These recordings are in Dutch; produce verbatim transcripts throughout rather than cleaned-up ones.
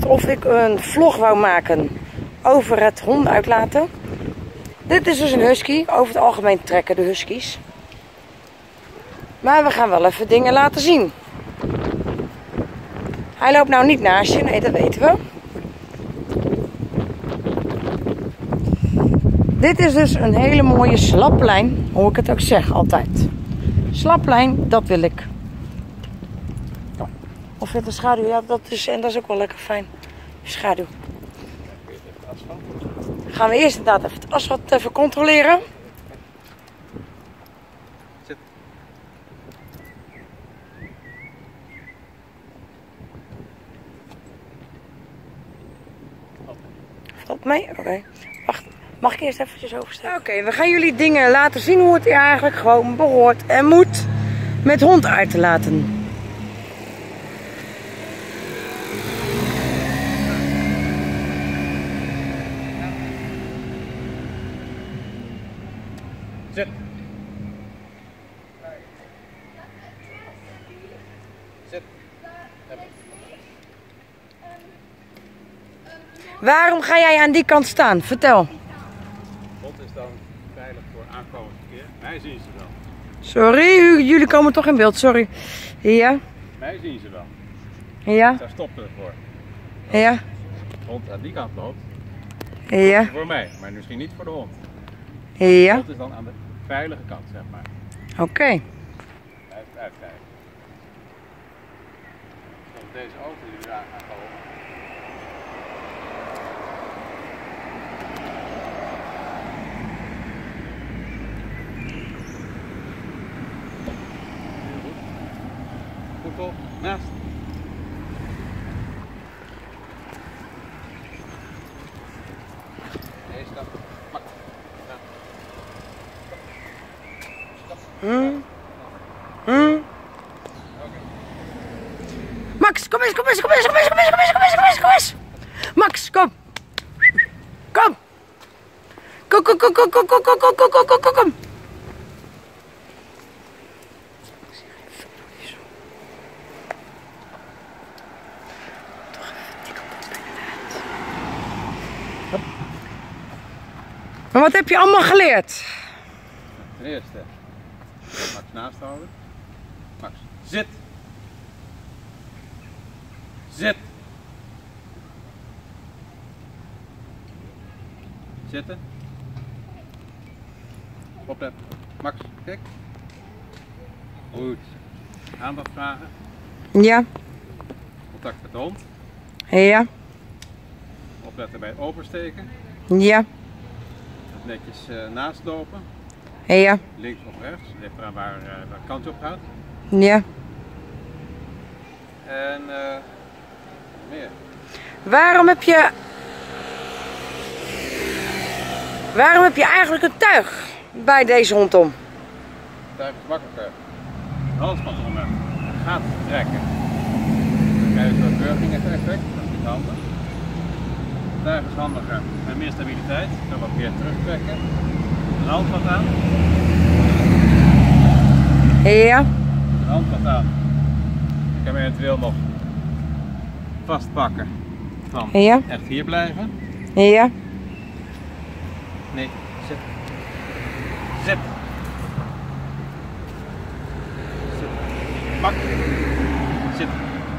of ik een vlog wou maken over het honden uitlaten. Dit is dus een husky. Over het algemeen trekken de huskies. Maar we gaan wel even dingen laten zien. Hij loopt nou niet naast je, nee, dat weten we. Dit is dus een hele mooie slaplijn, hoe ik het ook zeg altijd. Slaplijn, dat wil ik. Of het een schaduw, ja, dat is, en dat is ook wel lekker fijn. Schaduw. Gaan we eerst inderdaad even het asfalt even controleren. Zit. Valt mee? Oké. Okay. Wacht, mag ik eerst eventjes oversteken? Oké, okay, we gaan jullie dingen laten zien hoe het eigenlijk gewoon behoort en moet met hond uit te laten. Zit. Zit. Waarom ga jij aan die kant staan? Vertel. Hond is dan veilig voor aankomend verkeer. Mij zien ze wel. Sorry, jullie komen toch in beeld, sorry. Ja. Mij zien ze wel. Ja. Daar stoppen we voor. Ja. De hond aan die kant loopt. Ja. Voor mij, maar misschien niet voor de hond. Ja. De hond is dan aan de veilige kant, zeg maar. Oké. Okay. Blijf uitkijken. Zoals deze auto die we aan gaan komen. Heel goed. Goed op, naast. Deze kant. Mak. Ja. Hmm. Hmm. Max, kom eens, kom eens, kom eens, kom eens, kom eens, kom eens, kom eens, kom eens, kom eens. Max, kom. Kom. Kom, kom, kom, kom, kom, kom, kom, kom, kom, kom, kom, kom. Maar wat heb je allemaal geleerd? Ten eerste, Max naast houden. Max, zit. Zit. Zitten. Opletten. Max, kijk. Goed. Aandacht vragen. Ja. Contact met de hond. Ja. Opletten bij het oversteken. Ja. Netjes uh, naast lopen. Ja. Links of rechts. Ligt eraan waar, uh, waar de kant op gaat. Ja. En uh, meer. Waarom heb je... Waarom heb je eigenlijk een tuig bij deze hond om? Tuig is makkelijker. Halsband om hem. Gaat trekken. Dan krijg je zo'n burging effect. Dat is niet handig. Tuig is handiger en meer stabiliteit. Ik kan wat meer terugtrekken. Een handvat aan. Ja. Een handvat aan. Ik kan hem eventueel nog vastpakken. Van ja. Echt hier blijven. Ja. Nee, zit. Zit. Zit. Pak. Zit.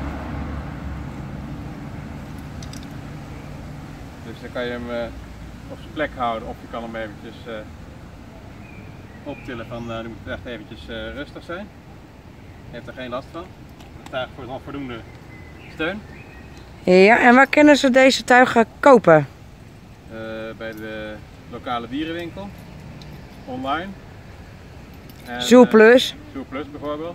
Dus dan kan je hem uh, op zijn plek houden of je kan hem eventjes uh, optillen van uh, nu moet het echt eventjes uh, rustig zijn. Je hebt er geen last van. De tuig wordt al voldoende steun. Ja, en waar kunnen ze deze tuigen kopen? Uh, bij de lokale dierenwinkel. Online. En, Zooplus. Uh, Zooplus bijvoorbeeld.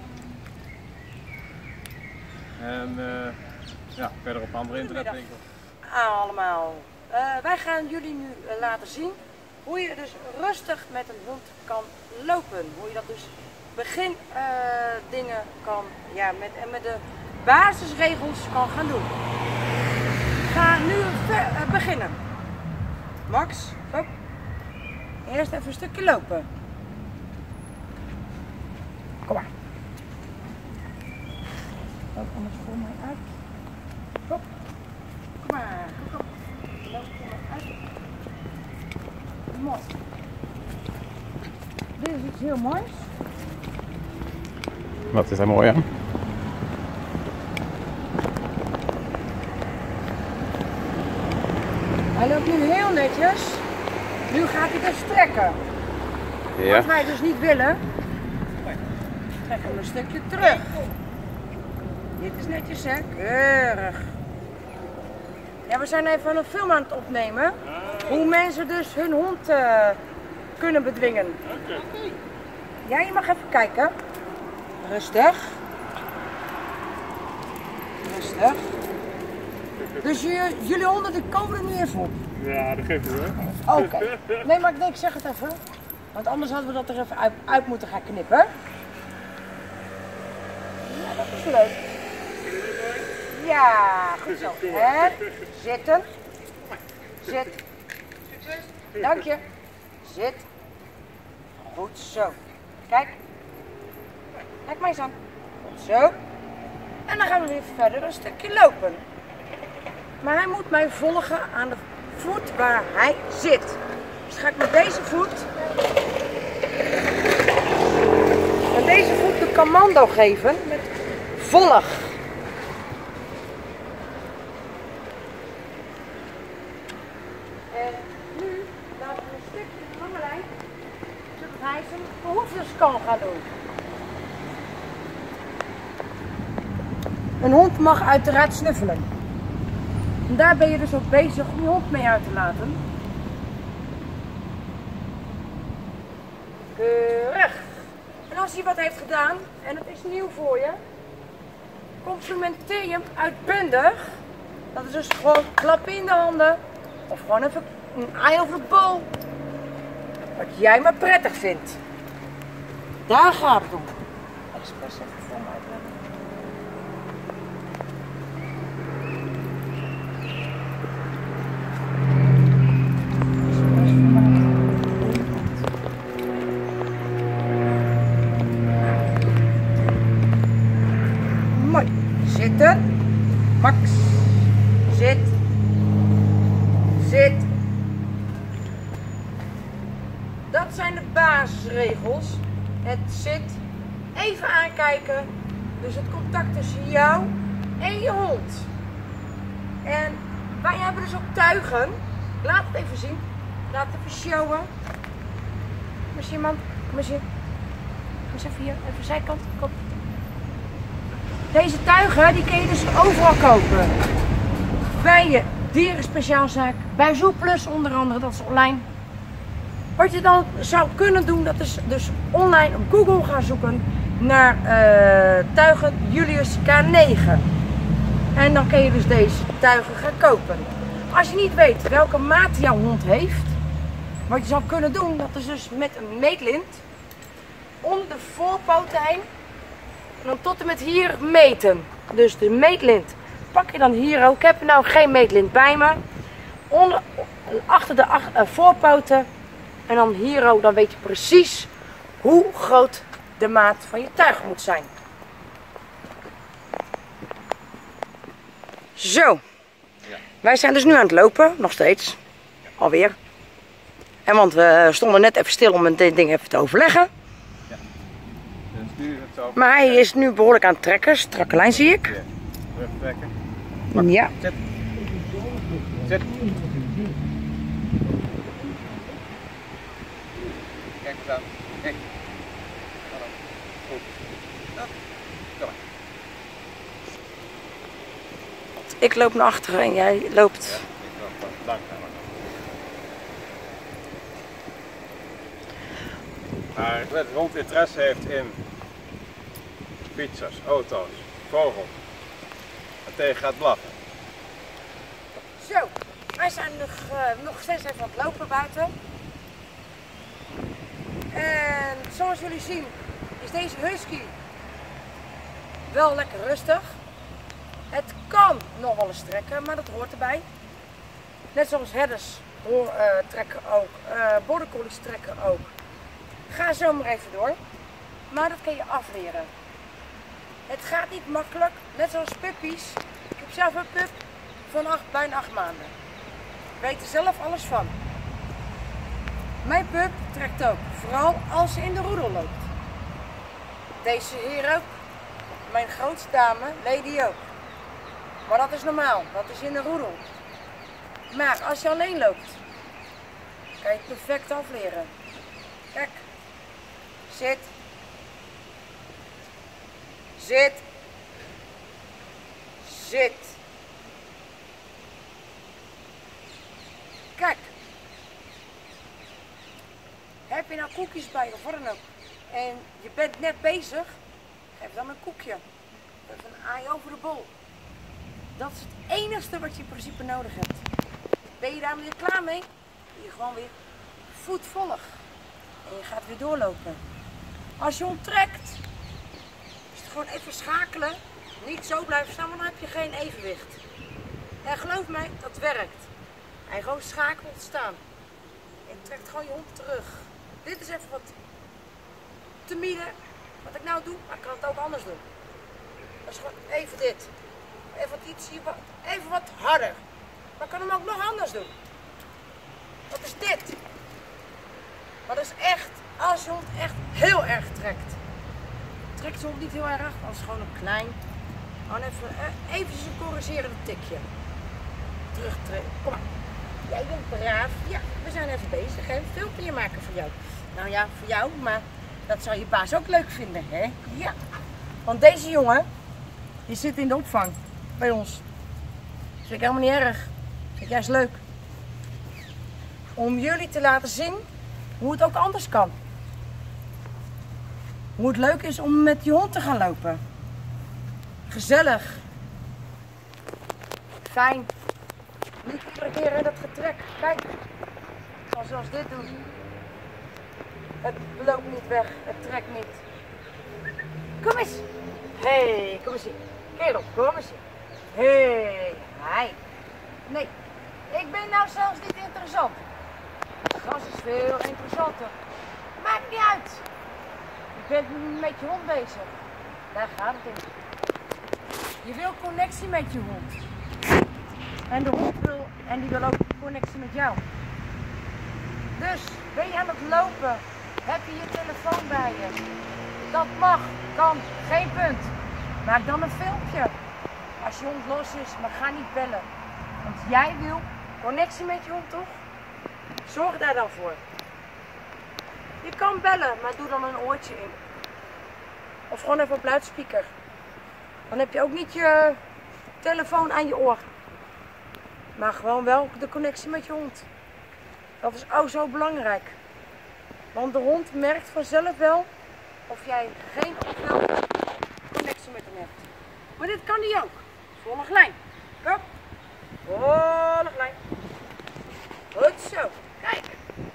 En uh, ja, verder op andere internetwinkels. Allemaal. Uh, wij gaan jullie nu uh, laten zien hoe je dus rustig met een hond kan lopen. Hoe je dat dus begin uh, dingen kan, ja, met, en met de basisregels kan gaan doen. Ga nu ver, uh, beginnen. Max, hop. Eerst even een stukje lopen. Kom maar. Loop anders voor mij uit. Hop. Kom iets heel moois. Wat is daar mooi aan? Hij loopt nu heel netjes. Nu gaat hij dus trekken. Ja. Wat wij dus niet willen, trekken we een stukje terug. Dit is netjes, hè? Keurig. Ja, we zijn even een film aan het opnemen. Hoe mensen dus hun hond uh, kunnen bedwingen. Okay. Ja, je mag even kijken. Rustig. Rustig. Dus je, jullie honden die komen er nu even op. Ja, dat geeft het hoor. Oké. Okay. Nee, maar nee, ik zeg het even. Want anders hadden we dat er even uit, uit moeten gaan knippen. Ja, dat is leuk. Ja, goed zo. En zitten. Zit. Dank je. Zit. Goed zo. Kijk. Kijk maar eens aan. Goed zo. En dan gaan we weer verder een stukje lopen. Maar hij moet mij volgen aan de voet waar hij zit. Dus ga ik met deze voet, met deze voet de commando geven met volg. En nu laten we een stukje de lange lijn, zodat hij zijn behoeftes kan gaan doen. Een hond mag uiteraard snuffelen. En daar ben je dus ook bezig om je hond mee uit te laten. Keurig. En als hij wat heeft gedaan, en het is nieuw voor je, complimenteer je hem uitbundig. Dat is dus gewoon klappen in de handen. Of gewoon even een eye over de bol. Wat jij maar prettig vindt. Daar gaat het om. Expres even voor mij uitleggen. Mooi. Zitten. Max. Zit. Zit. Dat zijn de basisregels. Het zit. Even aankijken. Dus het contact tussen jou en je hond. En wij hebben dus ook tuigen. Laat het even zien. Laat het even showen. Kom eens hier, man. Kom eens hier. Kom eens even hier. Even zijkant. Kom. Deze tuigen die kun je dus overal kopen. Bij je dierenspeciaalzaak. Bij Zooplus onder andere. Dat is online. Wat je dan zou kunnen doen, dat is dus online op Google gaan zoeken naar uh, tuigen Julius K negen. En dan kun je dus deze tuigen gaan kopen. Als je niet weet welke maat jouw hond heeft, wat je zou kunnen doen, dat is dus met een meetlint om de voorpoten heen en dan tot en met hier meten. Dus de meetlint pak je dan hier ook. Ik heb nou geen meetlint bij me. Onder, achter de ach, uh, voorpoten. En dan hier ook, dan weet je precies hoe groot de maat van je tuig moet zijn. Zo. Ja. Wij zijn dus nu aan het lopen, nog steeds. Alweer. En want we stonden net even stil om dit ding even te overleggen. Ja. Dus nu is het zo. Maar hij is nu behoorlijk aan het trekken. Strakke lijn zie ik. Terug trekken. Pak. Ja. Zet. Zet. Kijk eens aan. Kijk. Goed. Kom maar. Ik loop naar achteren en jij loopt. Ja, ik loop langzamer. Maar het hond interesse heeft in fietsers, auto's, vogels. En tegen gaat blaffen. Zo, wij zijn nog, uh, nog steeds even aan het lopen buiten. En zoals jullie zien is deze husky wel lekker rustig. Het kan nog wel eens trekken, maar dat hoort erbij. Net zoals herders hoor, uh, trekken ook, uh, border collies trekken ook. Ga zo maar even door, maar dat kun je afleren. Het gaat niet makkelijk, net zoals puppies. Ik heb zelf een pup van acht, bijna acht maanden. Ik weet er zelf alles van. Mijn pup trekt ook, vooral als ze in de roedel loopt. Deze hier ook. Mijn grootste dame, Lady ook. Maar dat is normaal, dat is in de roedel. Maar als je alleen loopt, kan je het perfect afleren. Kijk. Zit. Zit. Zit. Kijk. Heb je nou koekjes bij of wat dan ook? En je bent net bezig, geef dan een koekje. Even een aai over de bol. Dat is het enige wat je in principe nodig hebt. Ben je daar weer klaar mee? Ben je gewoon weer voetvolg. En je gaat weer doorlopen. Als je onttrekt, is het gewoon even schakelen. Niet zo blijven staan, want dan heb je geen evenwicht. En geloof mij, dat werkt. En gewoon schakelt staan. En trekt gewoon je hond terug. Dit is even wat te midden. Wat ik nou doe, maar ik kan het ook anders doen. Dat is gewoon even dit. Even wat iets hier, even wat harder. Maar ik kan hem ook nog anders doen. Dat is dit. Maar dat is echt, als je hond echt heel erg trekt. Trekt je hond niet heel erg, dan is het gewoon een klein. Gewoon even, eventjes een corrigerende tikje. Terugtrekken. Kom maar. Jij bent braaf. Ja, we zijn even bezig. Hè? Een filmpje maken voor jou. Nou ja, voor jou, maar dat zou je baas ook leuk vinden, hè? Ja. Want deze jongen, die zit in de opvang bij ons. Dat vind ik helemaal niet erg. Dat vind ik juist leuk. Om jullie te laten zien hoe het ook anders kan. Hoe het leuk is om met je hond te gaan lopen. Gezellig. Fijn. Niet iedere keer in dat getrek. Kijk. Zoals dit doen. Het loopt niet weg. Het trekt niet. Kom eens. Hé, hey, kom eens hier. Kerel, kom eens hier. Hé, hey, hi. Nee, ik ben nou zelfs niet interessant. Het gras is veel interessanter. Maakt niet uit. Je bent met je hond bezig. Daar gaat het in. Je wil connectie met je hond. En de hond wil, en die wil ook connectie met jou. Dus ben je aan het lopen, heb je je telefoon bij je. Dat mag, kan, geen punt. Maak dan een filmpje. Als je hond los is, maar ga niet bellen. Want jij wil connectie met je hond, toch? Zorg daar dan voor. Je kan bellen, maar doe dan een oortje in. Of gewoon even op luidspreker. Dan heb je ook niet je telefoon aan je oor. Maar gewoon wel de connectie met je hond. Dat is ook zo belangrijk. Want de hond merkt vanzelf wel of jij geen of wel connectie met hem hebt. Maar dit kan die ook. Volg lijn. Kom. Volg lijn. Goed zo. Kijk.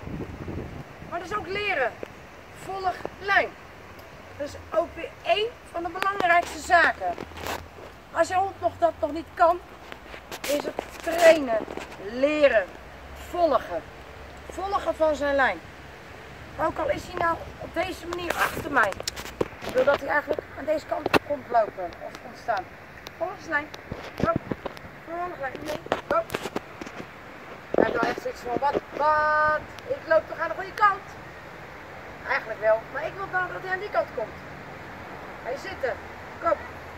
Maar dat is ook leren. Volg lijn. Dat is ook weer één van de belangrijkste zaken. Als je hond nog dat nog niet kan, is het trainen, leren, volgen. Volgen van zijn lijn. Ook al is hij nou op deze manier achter mij. Ik wil dat hij eigenlijk aan deze kant komt lopen of komt staan. Volg zijn lijn. Go. Volg lijn. Nee. Go. Hij heeft wel echt zoiets van, wat, wat? Ik loop toch aan de goede kant? Eigenlijk wel, maar ik wil dan dat hij aan die kant komt. Hij zitten. Kom.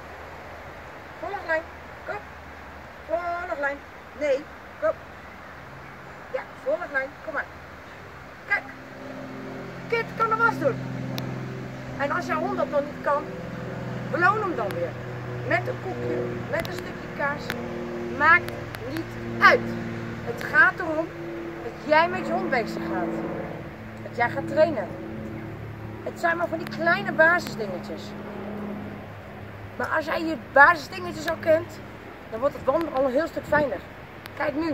Volg lijn. Kom. Volg lijn. Nee. Kom. Ja, volg lijn. Kom maar. Kijk. Kit kan de was doen. En als jouw hond dat nog niet kan, beloon hem dan weer. Met een koekje, met een stukje kaas. Maakt niet uit. Het gaat erom dat jij met je hond bezig gaat. Dat jij gaat trainen. Het zijn maar van die kleine basisdingetjes. Maar als jij je basisdingetjes al kent, dan wordt het wandelen al een heel stuk fijner. Kijk nu.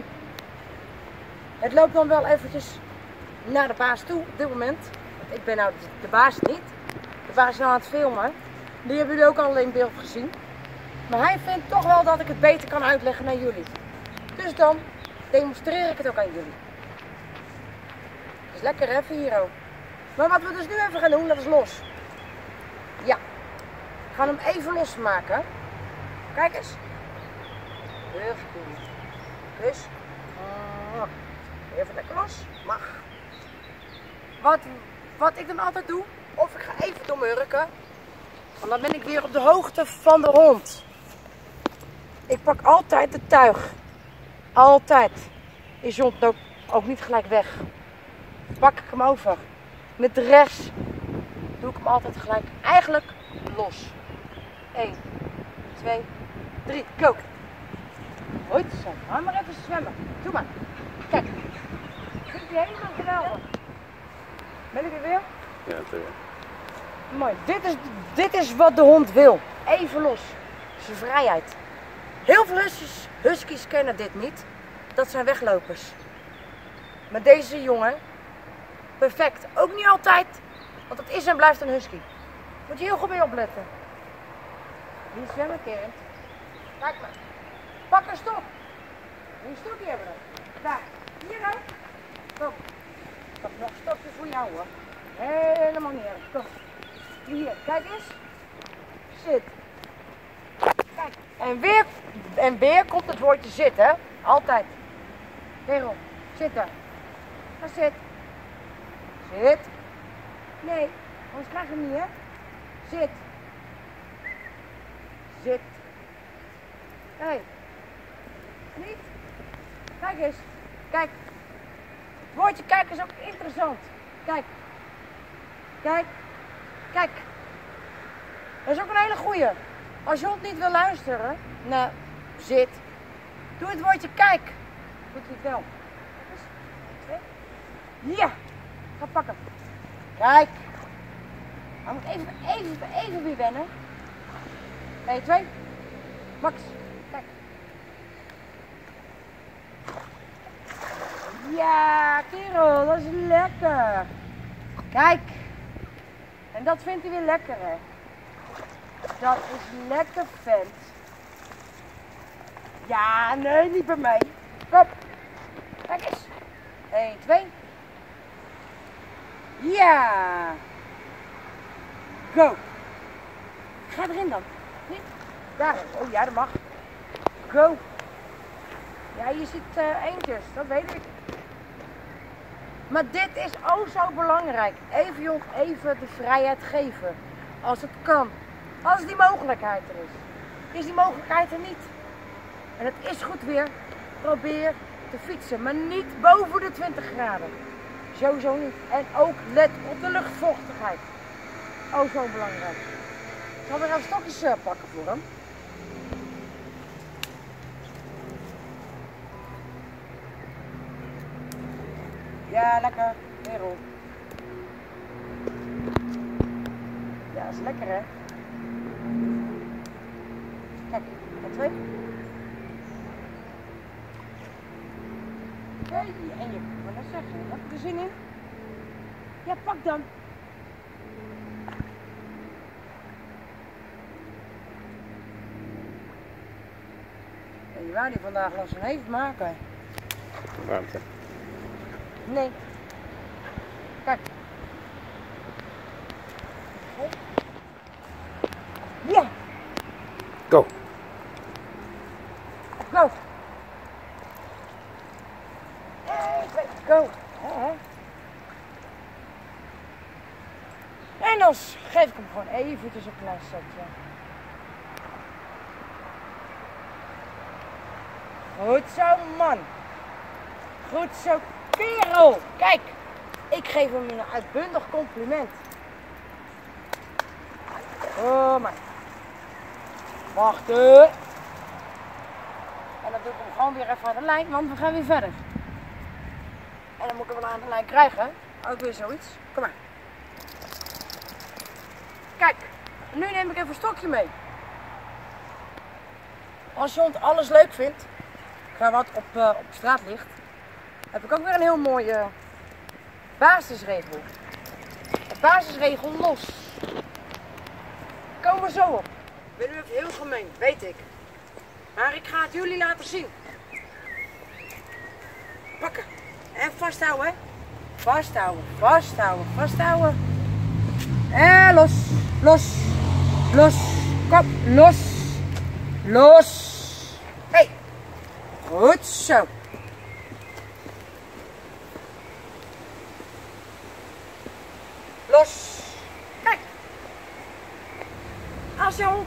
Het loopt dan wel eventjes naar de baas toe op dit moment. Want ik ben nou de baas niet. De baas is nou aan het filmen. Die hebben jullie ook al in beeld gezien. Maar hij vindt toch wel dat ik het beter kan uitleggen naar jullie. Dus dan demonstreer ik het ook aan jullie. Dat is lekker hè, Viro. Maar wat we dus nu even gaan doen, dat is los. Ja. We gaan hem even losmaken. Kijk eens. Heel goed. Dus. Even lekker los. Mag. wat, wat ik dan altijd doe, of ik ga even doormurken, want dan ben ik weer op de hoogte van de hond. Ik pak altijd de tuig. Altijd. Is je hond ook, ook niet gelijk weg. Pak ik hem over. Met de rest doe ik hem altijd gelijk eigenlijk los. één, twee, drie, go! Goed zo, ga maar even zwemmen. Doe maar. Kijk. Vind je helemaal geweldig. Ben ik er weer? Ja, natuurlijk. Mooi. Dit is, dit is wat de hond wil. Even los. Zijn vrijheid. Heel veel huskies, huskies kennen dit niet. Dat zijn weglopers. Maar deze jongen, perfect. Ook niet altijd, want het is en blijft een husky. Moet je heel goed mee opletten. Hier zwemmen, Keren. Kijk maar. Pak een stok. Een stokje hebben we. Daar. Hier nou. Kom. Ik heb nog een stokje voor jou hoor. Helemaal niet erg. Kom. Hier, kijk eens. Zit. Kijk. En weer, en weer komt het woordje zitten. Altijd. Kerel, zitten. Ga zit. Zit. Nee, anders krijg je hem niet hè. Zit. Zit. Hé. Hey. Niet? Kijk eens. Kijk. Het woordje kijk is ook interessant. Kijk. Kijk. Kijk. Dat is ook een hele goeie. Als je hond niet wil luisteren, nou, zit. Doe het woordje kijk. Doet hij het wel. Dus, twee. Ja. Ga pakken. Kijk. Hij moet even, even, even weer wennen. één, twee. Max. Kijk. Ja, kerel, dat is lekker. Kijk. En dat vindt hij weer lekker, hè. Dat is lekker, vent. Ja, nee, niet bij mij. Kom. Kijk eens. één, twee. Ja. Go. Ga erin dan. Niet? Daar. Oh ja, dat mag. Go. Ja, je ziet uh, eentjes, dat weet ik. Maar dit is ook zo belangrijk. Even jong, even de vrijheid geven. Als het kan. Als die mogelijkheid er is. Is die mogelijkheid er niet. En het is goed weer. Probeer te fietsen. Maar niet boven de twintig graden. Sowieso niet. En ook let op de luchtvochtigheid. Oh, zo belangrijk. Ik zal weer even stokjes uh, pakken voor hem. Ja, lekker. Kerel. Ja, dat is lekker hè. Kijk, en twee. Hey, en je kan dat zeggen. Heb je er zin in? Ja, pak dan. Ja, je wou die vandaag los een heeft maken. Warmte. Nee. Kijk. Ja. Go. Go. Hey, go. He, he. En dan geef ik hem gewoon eventjes een klein setje. Goed zo, man. Goed zo, kerel. Kijk, ik geef hem een uitbundig compliment. Oh, maar. Wachten. En dan doe ik hem gewoon weer even aan de lijn, want we gaan weer verder. En dan moet ik hem wel aan de lijn krijgen. Ook weer zoiets. Kom maar. Kijk, nu neem ik even een stokje mee. Als je hond alles leuk vindt, ga wat op, uh, op straat ligt, heb ik ook weer een heel mooie basisregel. De basisregel los. Komen we zo op. Ik ben nu even heel gemeen, weet ik. Maar ik ga het jullie laten zien. Pakken. En vasthouden, hè. Vasthouden, vasthouden, vasthouden. En los, los, los. Kom, los, los. Hey. Goed zo.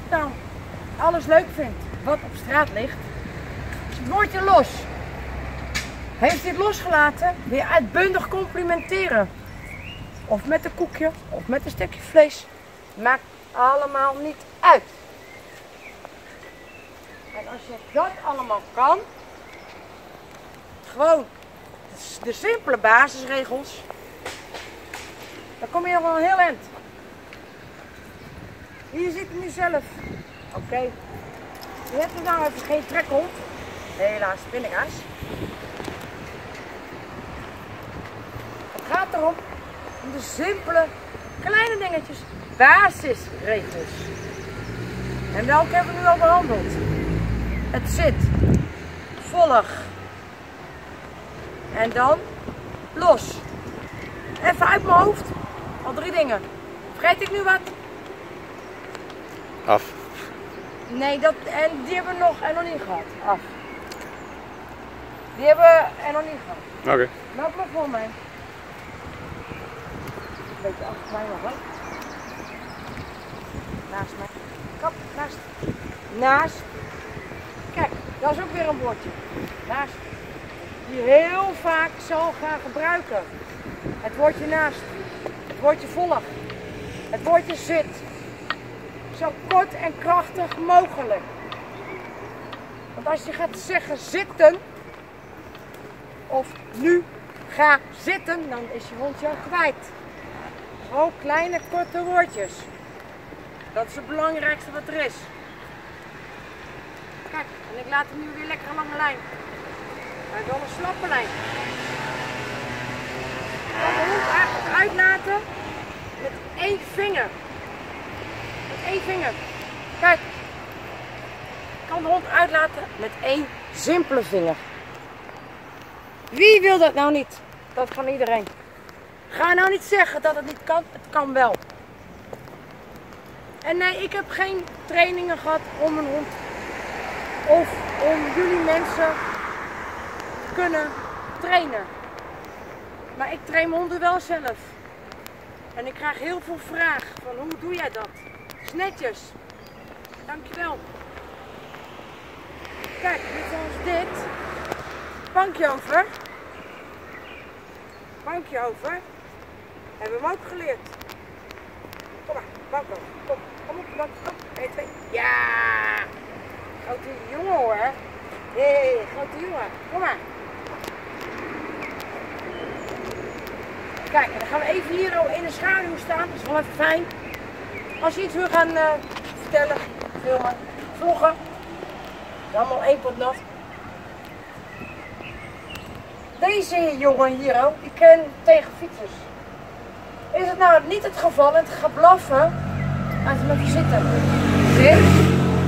hond nou alles leuk vindt wat op straat ligt, is het woordje los. Heeft hij het losgelaten, weer uitbundig complimenteren. Of met een koekje, of met een stukje vlees. Maakt allemaal niet uit. En als je dat allemaal kan, gewoon de simpele basisregels, dan kom je nog wel een heel eind. Hier ziet het nu zelf. Oké, okay. Je hebt er nou even geen trekhond. Helaas, pindakaas. Het gaat erom, om de simpele, kleine dingetjes, basisregels. En welke hebben we nu al behandeld? Het zit, volg en dan los. Even uit mijn hoofd, al drie dingen. Vergeet ik nu wat? Af. Nee, dat, en die hebben we nog en nog niet gehad. Af. Die hebben we en nog niet gehad. Oké. Okay. Loop maar voor mij. Een beetje achter mij nog, hè? Naast mij. Kap, naast. Naast. Kijk, dat is ook weer een woordje. Naast. Die heel vaak zal gaan gebruiken. Het woordje naast. Het woordje volg. Het woordje zit. Zo kort en krachtig mogelijk. Want als je gaat zeggen zitten, of nu ga zitten, dan is je hond jou kwijt. Gewoon kleine korte woordjes. Dat is het belangrijkste wat er is. Kijk, en ik laat hem nu weer lekker een lange lijn. Hij wil een slappe lijn. Ik kan de hond eigenlijk uitlaten met één vinger. Met één vinger. Kijk. Ik kan de hond uitlaten met één simpele vinger. Wie wil dat nou niet? Dat kan iedereen. Ga nou niet zeggen dat het niet kan. Het kan wel. En nee, ik heb geen trainingen gehad om een hond of om jullie mensen te kunnen trainen. Maar ik train mijn honden wel zelf. En ik krijg heel veel vragen van hoe doe jij dat? Is netjes. Dankjewel. Kijk, net zoals dit. Bankje over. Bankje over. Hebben we hem ook geleerd. Kom maar, bank over. Kom, kom op de bank. Kom. één, twee. Ja! Grote jongen hoor. Hé, hey, grote jongen. Kom maar. Kijk, en dan gaan we even hier in de schaduw staan. Dat is wel even fijn. Als je iets wil gaan uh, vertellen, filmen, vloggen. Het is allemaal één pot nat. Deze jongen hier ook, die kan tegen fietsers. Is het nou niet het geval en het gaat blaffen, laat hem even zitten. Zit.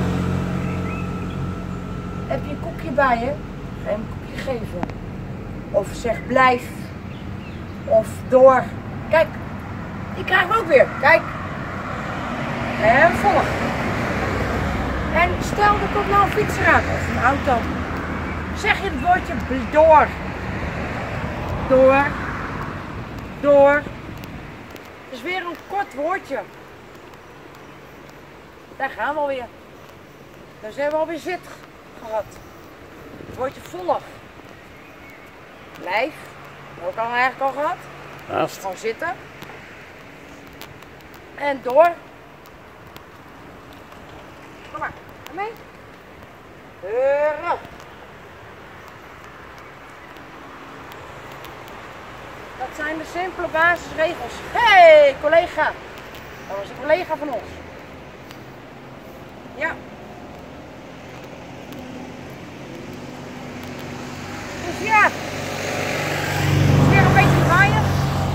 Heb je een koekje bij je? Ga je hem een koekje geven. Of zeg blijf. Of door. Kijk, die krijgen we ook weer. Kijk. En volg. En stel er komt nou een fietser aan of een auto. Zeg je het woordje door. Door. Door. Het is weer een kort woordje. Daar gaan we alweer. Dus hebben we alweer zit gehad. Het woordje volg. Blijf. Ook al eigenlijk al gehad. Naast. Gewoon zitten. En door. Kom maar. Kom mee. Heuren. Dat zijn de simpele basisregels. Hé, hey, collega. Dat was een collega van ons. Ja. Dus ja. Het is weer een beetje lawaaiig.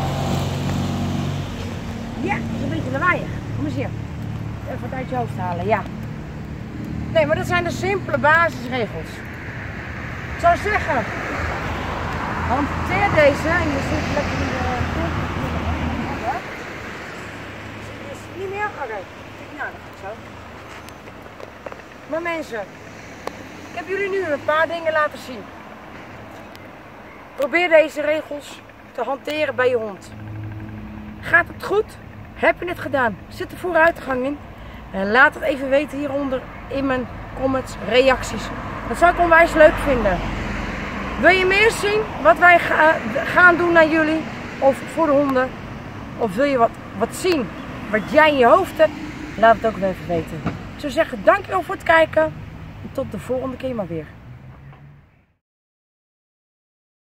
Ja, het is een beetje lawaaiig. Kom eens hier. Even wat uit je hoofd halen, ja. Nee, maar dat zijn de simpele basisregels. Ik zou zeggen, hanteer deze en je zit lekker in de grond. Is het niet meer? Oké. Okay. Nou, dat gaat zo. Maar mensen, ik heb jullie nu een paar dingen laten zien. Probeer deze regels te hanteren bij je hond. Gaat het goed? Heb je het gedaan? Zit er vooruitgang in? En laat het even weten hieronder in mijn comments, reacties. Dat zou ik onwijs leuk vinden. Wil je meer zien wat wij ga, gaan doen naar jullie of voor de honden? Of wil je wat, wat zien wat jij in je hoofd hebt? Laat het ook even weten. Ik zou zeggen, dankjewel voor het kijken. En tot de volgende keer maar weer.